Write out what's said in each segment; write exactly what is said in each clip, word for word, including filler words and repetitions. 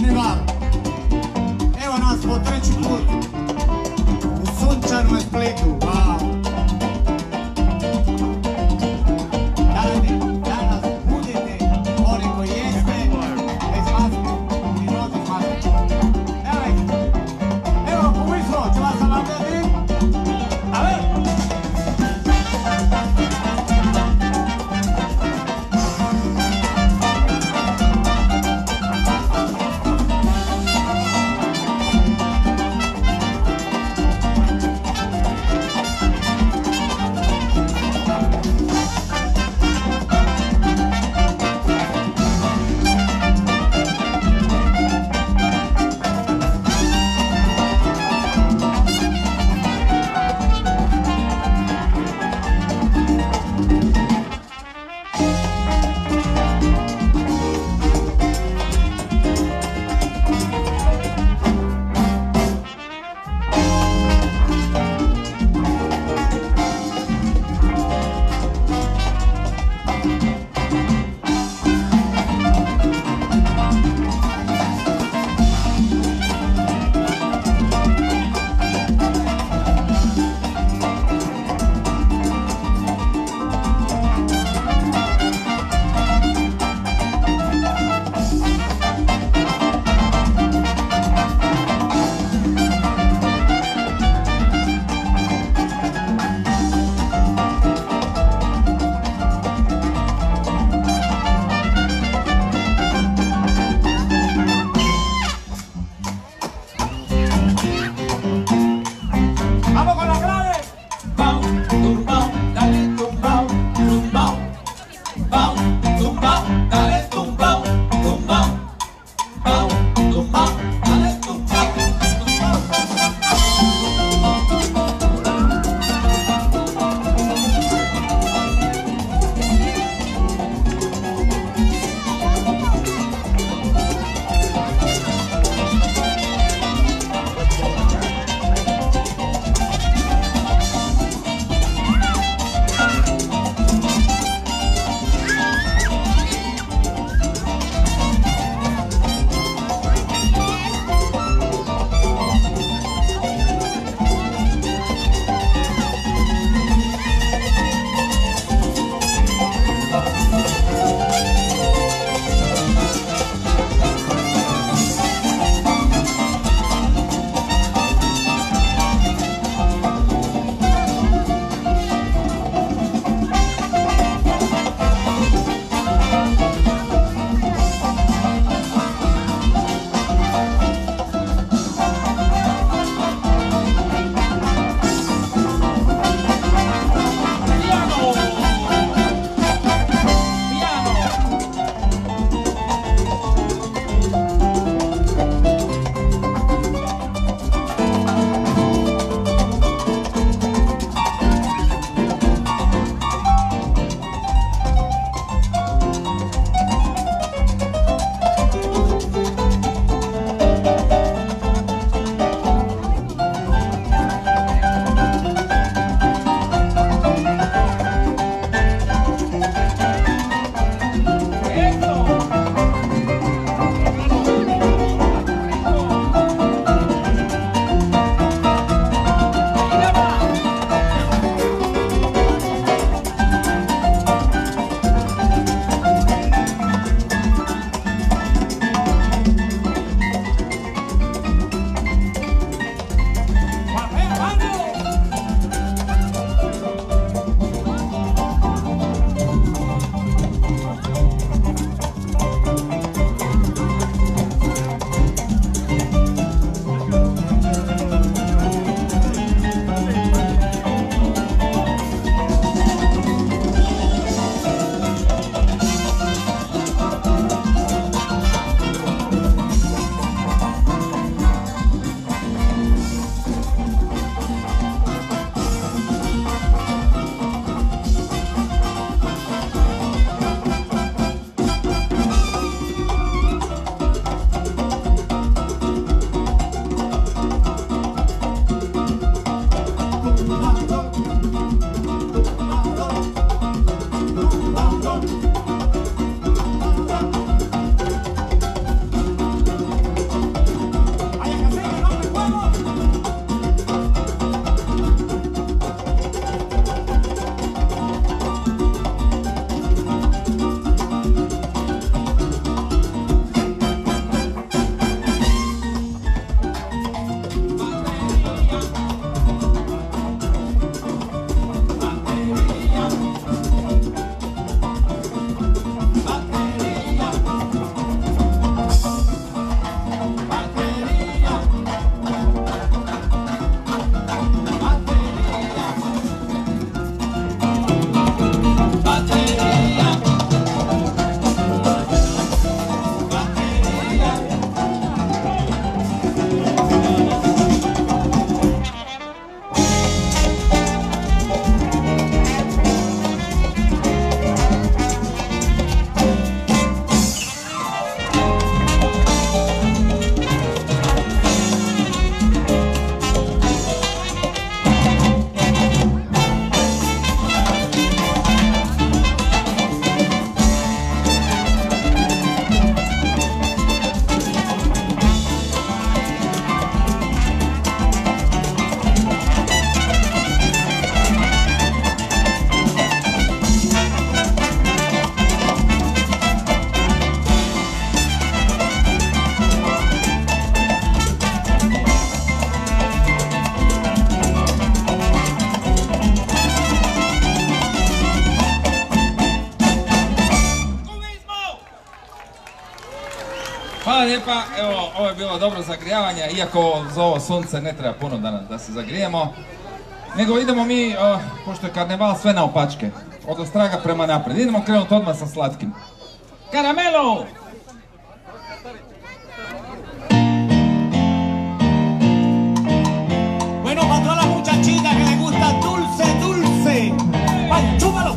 žniva. Evo nas po treći put u sunčanom Splitu. Wow. Dajte, da nas budete oni koji jeste bez maske i nozi s maske. Evo, evo, pomislo, ću vas navljati. A ver! Hvala lijepa, evo, ovo je bilo dobro zagrijavanje, iako za ovo sunce ne treba puno da, da se zagrijemo. Nego idemo mi, uh, pošto je karneval, sve naopačke. Od ostraga prema naprijed. Idemo krenuti odmah sa slatkim. Karamelo! Bueno, para todas las muchachitas que les gusta dulce, dulce. Vaya, chúpalo.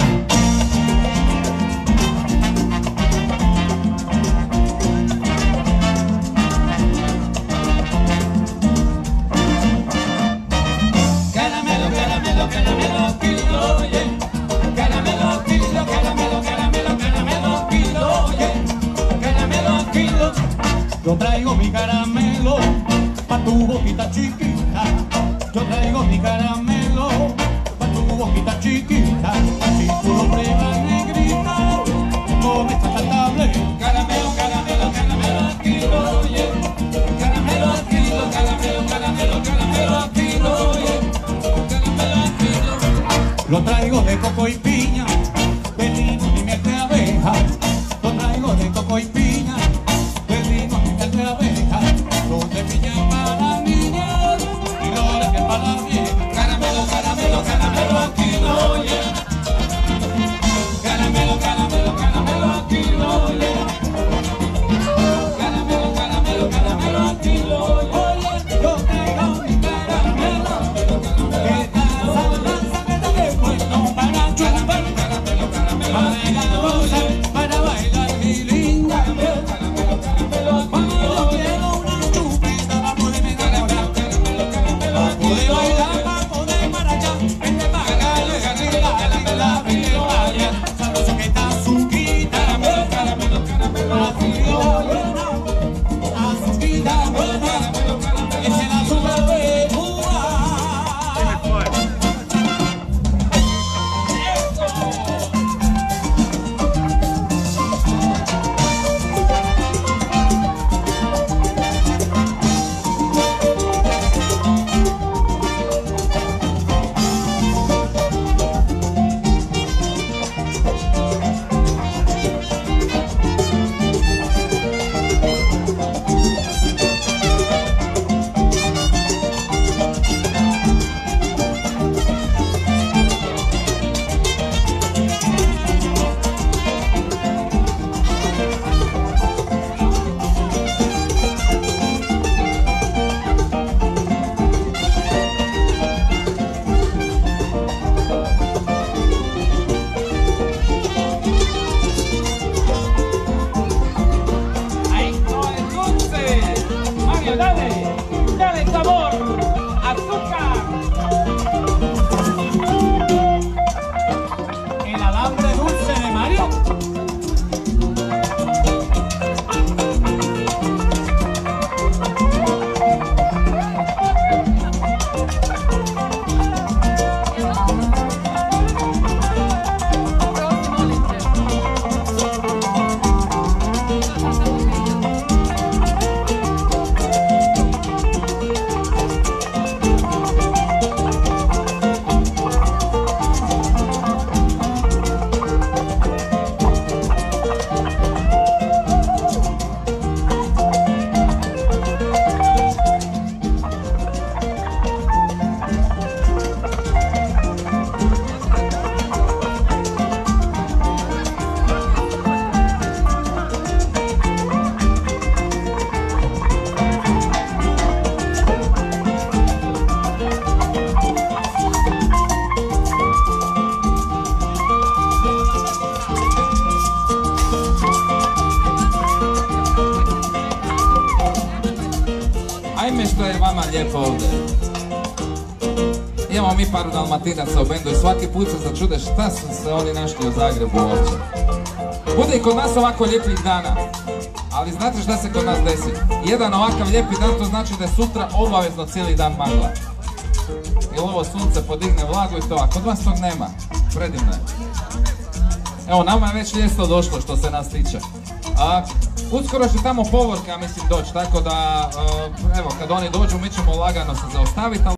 Caramelo, caramelo, caramelo, kilo, yeah. Caramelo, kilo, caramelo, caramelo, caramelo, kilo, yeah. Caramelo, kilo. Yo traigo mi caramelo pa' tu boquita chiquita. Yo traigo mi caramelo pa' tu boquita chiquita. Si tú lo pruebas, negrita, come tratable. Caramelo, caramelo, caramelo, kilo, yeah. Caramelo, kilo, caramelo, caramelo, caramelo, kilo, yeah. Caramelo, kilo. Lo traigo de coco y piña, de limón y miel de abeja. Lo traigo de coco y piña, de limón y miel de abeja. Los de piña para las niñas y los de miel para las viejas. Caramelo, caramelo, caramelo, kilo, yeah. Caramelo, caramelo, caramelo, kilo, yeah. Caramelo, caramelo, caramelo, kilo, yeah. Oye, yo traigo mi caramelo, esta salsa que te he puesto para chupar, Caramelo, caramelo, para gozar, para bailar mi linda. Cuando yo quiero una chupita para poderme enamorar, para poder bailar, para poder marachar, vente para acá, linda, linda, vente vaya, sabroso que está azuquita, azuquita buena, azuquita buena, esa es la azúcar de Cuba. ahí no es dulce. Mario, dale, dale sabor, azúcar. El alambre dulce de Mario. Ajme što je vama lijepo ovdje. Imamo mi par Dalmatinaca u bendu i svaki put se začude šta su se oni našli u Zagrebu uopće. Bude i kod nas ovako lijepih dana, ali znate šta se kod nas desi? Jedan ovakav lijepi dan to znači da je sutra obavezno cijeli dan magla. Jer ovo sunce podigne vlagu i to, a kod vas tog nema. Predivno je. Evo, nama je već ljesto došlo što se nas tiče. A, uskoro će tamo povorka, mislim, doći, tako da, evo, kad oni dođu mi ćemo lagano se zaustaviti.